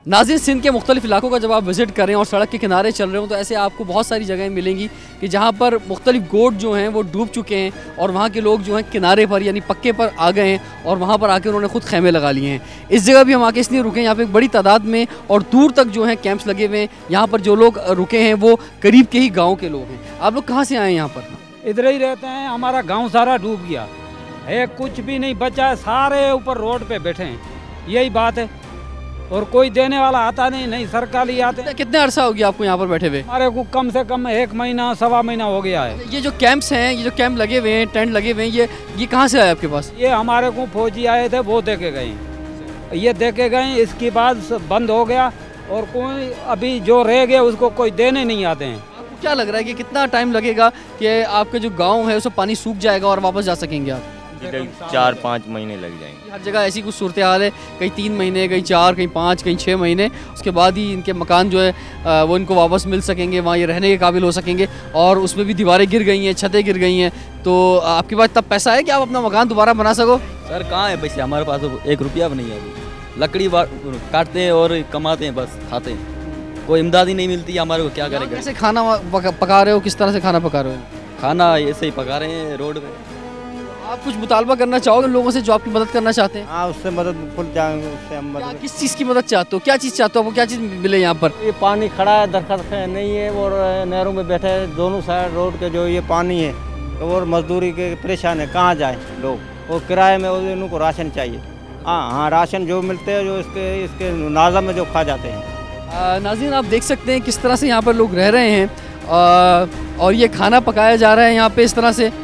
नाज़रीन, सिंध के मुख्तलिफ़ इलाकों का जब आप विज़िट करें और सड़क के किनारे चल रहे हो तो ऐसे आपको बहुत सारी जगहें मिलेंगी कि जहाँ पर मुख्तलिफ़ गोट जो हैं वो डूब चुके हैं और वहाँ के लोग जो हैं किनारे पर यानी पक्के पर आ गए हैं और वहाँ पर आके उन्होंने खुद खैमे लगा लिए हैं। इस जगह भी हम आके इसलिए रुके, यहाँ पर एक बड़ी तादाद में और दूर तक जो है कैंप्स लगे हुए हैं। यहाँ पर जो लोग रुके हैं वो करीब के ही गाँव के लोग हैं। आप लोग कहाँ से आए हैं यहाँ पर? इधर ही रहते हैं, हमारा गाँव सारा डूब गया है, कुछ भी नहीं बचा, सारे ऊपर रोड पे बैठे हैं, यही बात है। और कोई देने वाला आता नहीं सरकार ही आते। कितने अरसा हो गया आपको यहाँ पर बैठे हुए? हमारे को कम से कम 1 महीना सवा महीना हो गया है। ये जो कैंप्स हैं, ये जो कैंप लगे हुए हैं, टेंट लगे हुए हैं, ये कहाँ से आए आपके पास? ये हमारे को फौजी आए थे, वो देके गए, ये देके गए, इसके बाद बंद हो गया और कोई अभी जो रह गए उसको कोई देने नहीं आते हैं। आपको क्या लग रहा है कि कितना टाइम लगेगा कि आपके जो गाँव है उसमें पानी सूख जाएगा और वापस जा सकेंगे आप? 4-5 महीने लग जाएंगे। हर जगह ऐसी कुछ सूरत हाल है, कहीं 3 महीने, कहीं 4, कहीं 5, कहीं 6 महीने, उसके बाद ही इनके मकान जो है वो इनको वापस मिल सकेंगे, वहाँ ये रहने के काबिल हो सकेंगे। और उसमें भी दीवारें गिर गई हैं, छतें गिर गई हैं, तो आपके पास तब पैसा है कि आप अपना मकान दोबारा बना सको? सर कहाँ है पैसे, हमारे पास तो 1 रुपया भी नहीं है अभी। लकड़ी काटते हैं और कमाते हैं, बस खाते हैं, कोई इमदाद ही नहीं मिलती हमारे को, क्या करेंगे। कैसे खाना पका रहे हो, किस तरह से खाना पका रहे हो? खाना ऐसे ही पका रहे हैं रोड पे। आप कुछ मुतालबा करना चाहोगे लोगों से जो आपकी मदद करना चाहते हैं? हाँ, उससे मदद फुल जाएंगे, उससे हम मदद। किस चीज़ की मदद चाहते हो, क्या चीज़ चाहते हो, आपको क्या चीज़ मिले यहाँ पर? ये पानी खड़ा है, दरख्त नहीं है और नहरों में बैठे हैं, दोनों साइड रोड के जो ये पानी है तो और मजदूरी के परेशान है, कहाँ जाए लोग, वो किराए में उनको राशन चाहिए। हाँ, राशन जो मिलते हैं जो इसके नाजा में जो खा जाते हैं। नाज़रीन, आप देख सकते हैं किस तरह से यहाँ पर लोग रह रहे हैं और ये खाना पकाया जा रहा है यहाँ पे इस तरह से।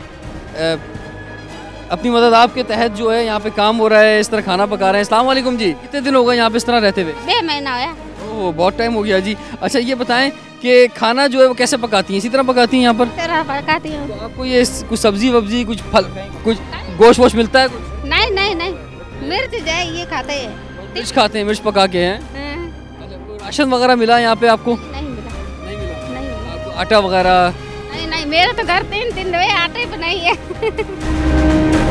अपनी मदद आपके तहत जो है यहाँ पे काम हो रहा है, इस तरह खाना पका रहे हैं। अस्सलाम वालेकुम जी, कितने दिन हो गए यहाँ पे इस तरह रहते हुए? 2 महीना हुआ। ओह, बहुत टाइम हो गया जी। अच्छा, ये बताएं कि खाना जो है वो कैसे पकाती हैं? इसी तरह पकाती हैं यहाँ पर? तरह पकाती हूँ। तो आपको ये कुछ सब्जी वब्जी, कुछ फल, कुछ गोश्त वोश मिलता है? कुछ नहीं, मिर्च जाए ये खाते हैं। मिर्च खाते हैं, मिर्च पका के हैं। अच्छा, कोई राशन वगैरह मिला यहाँ पे आपको? नहीं मिला। आपको आटा वगैरह? नहीं, मेरे तो घर 3 दिन हुए, आटे पे नहीं है।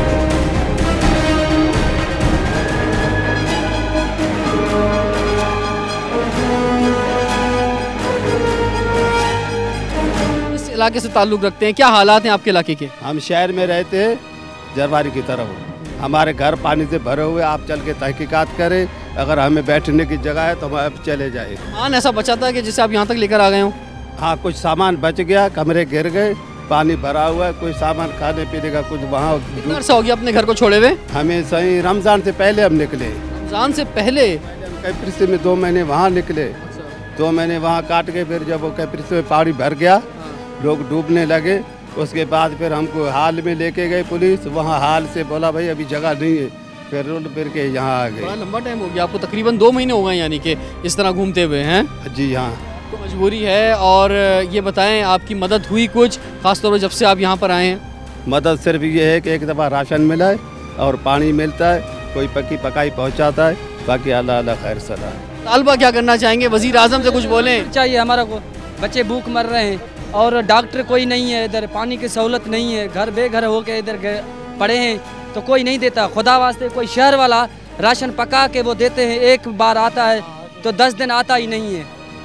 इस इलाके से ताल्लुक़ रखते हैं, क्या हालात हैं आपके इलाके के? हम शहर में रहते हैं, जरवारी की तरफ, हमारे घर पानी से भरे हुए। आप चल के तहकीकात करें, अगर हमें बैठने की जगह है तो हम अब चले जाए। सामान ऐसा बचा था कि जिसे आप यहाँ तक लेकर आ गए हो? हाँ, कुछ सामान बच गया, कमरे गिर गए, पानी भरा हुआ है, कोई सामान खाने पीने का कुछ वहाँ। कितना अर्सा हो गया अपने घर को छोड़े हुए? हमें सही रमज़ान से पहले हम निकले। रमज़ान से पहले? कैप्रिस में 2 महीने वहाँ निकले, 2 महीने वहाँ काट के फिर जब वो कैप्रिस में पानी भर गया, लोग डूबने लगे, उसके बाद फिर हमको हाल में लेके गए पुलिस, वहाँ हाल से बोला भाई अभी जगह नहीं है, फिर रोड फिर के यहाँ आ गए। बड़ा लंबा टाइम हो गया आपको, तकरीबन 2 महीने हो गए यानी कि इस तरह घूमते हुए हैं? जी हाँ, तो मजबूरी है। और ये बताएं, आपकी मदद हुई कुछ खासतौर पर जब से आप यहाँ पर आए हैं? मदद सिर्फ ये है कि एक दफ़ा राशन मिला है और पानी मिलता है, कोई पक्की पकाई पहुँचाता है, बाकी अल्लाह अल्लाह खैर सदा। तालबा क्या करना चाहेंगे, वज़ीर आज़म से कुछ बोलें? चाहिए हमारा को, बच्चे भूख मर रहे हैं और डॉक्टर कोई नहीं है इधर, पानी की सहूलत नहीं है, घर बेघर होके इधर पड़े हैं तो कोई नहीं देता। खुदा वास्ते कोई शहर वाला राशन पका के वो देते हैं, एक बार आता है तो 10 दिन आता ही नहीं है।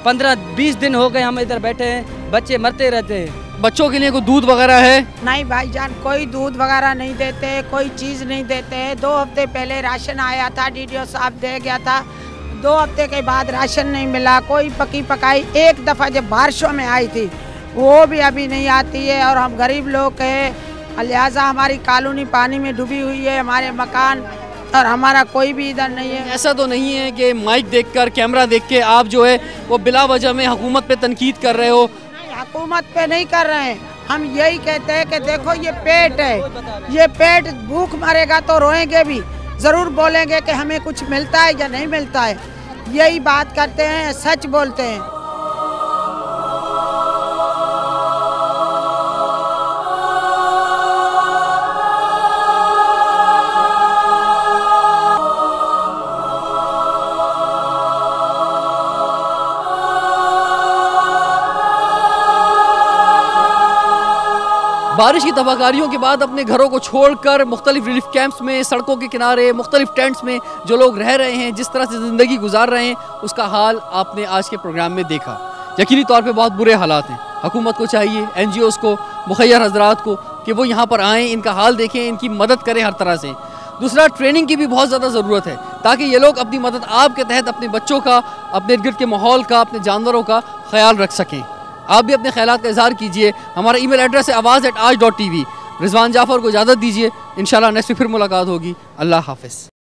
15-20 दिन हो गए हम इधर बैठे हैं, बच्चे मरते रहते हैं। बच्चों के लिए कोई दूध वगैरह है? नहीं भाईजान, कोई दूध वगैरह नहीं देते, कोई चीज़ नहीं देते। 2 हफ्ते पहले राशन आया था, DDO साहब दे गया था, 2 हफ्ते के बाद राशन नहीं मिला। कोई पकी पकाई एक दफ़ा जब बारिशों में आई थी वो भी अभी नहीं आती है और हम गरीब लोग हैं, लिहाजा हमारी कॉलोनी पानी में डूबी हुई है, हमारे मकान, और हमारा कोई भी इधर नहीं है। ऐसा तो नहीं है कि माइक देखकर, कैमरा देख के आप जो है वो बिला वजह में हुकूमत पे तनकीद कर रहे हो? हुकूमत पे नहीं कर रहे हैं, हम यही कहते हैं कि देखो ये पेट है, ये पेट भूख मरेगा तो रोएंगे भी, ज़रूर बोलेंगे कि हमें कुछ मिलता है या नहीं मिलता है, यही बात करते हैं, सच बोलते हैं। बारिश की तबाहकारियों के बाद अपने घरों को छोड़कर मुख्तलिफ रिलीफ कैंप्स में, सड़कों के किनारे, मुख्तलिफ टेंट्स में जो लोग रह रहे हैं, जिस तरह से ज़िंदगी गुजार रहे हैं, उसका हाल आपने आज के प्रोग्राम में देखा। यकीनी तौर पे बहुत बुरे हालात हैं। हुकूमत को चाहिए, NGOs को, मुखैर हजरात को कि वो यहाँ पर आएँ, इनका हाल देखें, इनकी मदद करें हर तरह से। दूसरा, ट्रेनिंग की भी बहुत ज़्यादा ज़रूरत है ताकि ये लोग अपनी मदद आपके तहत अपने बच्चों का, अपने इर्द गिर्द के माहौल का, अपने जानवरों का ख्याल रख सकें। आप भी अपने ख्यालात का इज़हार कीजिए। हमारा ईमेल एड्रेस है awaz@aaj.tv। रिजवान जाफ़र को इजाज़त दीजिए। इंशाल्लाह नेक्स्ट वीक फिर मुलाकात होगी। अल्लाह हाफ़िज़।